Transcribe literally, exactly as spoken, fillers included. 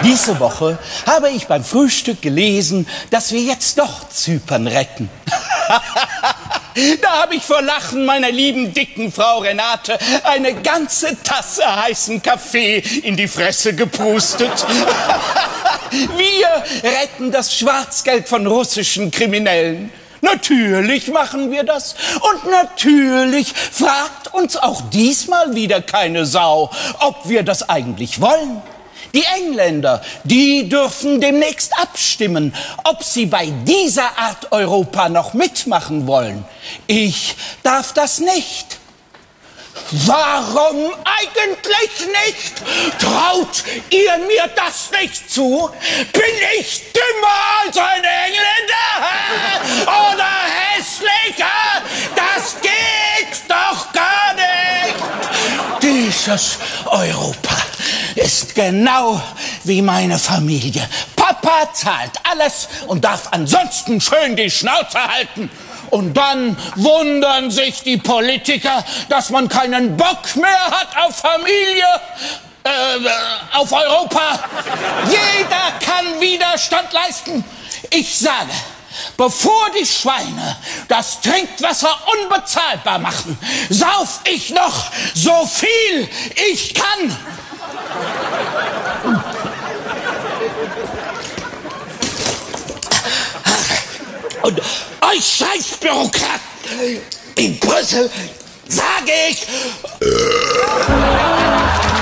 Diese Woche habe ich beim Frühstück gelesen, dass wir jetzt doch Zypern retten. Da habe ich vor Lachen meiner lieben, dicken Frau Renate eine ganze Tasse heißen Kaffee in die Fresse geprustet. Wir retten das Schwarzgeld von russischen Kriminellen. Natürlich machen wir das. Und natürlich fragt uns auch diesmal wieder keine Sau, ob wir das eigentlich wollen. Die Engländer, die dürfen demnächst abstimmen, ob sie bei dieser Art Europa noch mitmachen wollen. Ich darf das nicht. Warum eigentlich nicht? Traut ihr mir das nicht zu? Bin ich dümmer als ein Engländer? Oder hässlicher? Das geht doch gar nicht! Dieses Europa ist genau wie meine Familie. Papa zahlt alles und darf ansonsten schön die Schnauze halten. Und dann wundern sich die Politiker, dass man keinen Bock mehr hat auf Familie, äh, auf Europa. Jeder kann Widerstand leisten. Ich sage, bevor die Schweine das Trinkwasser unbezahlbar machen, sauf ich noch so viel ich kann. Und euch scheiß Bürokraten in Brüssel sage ich...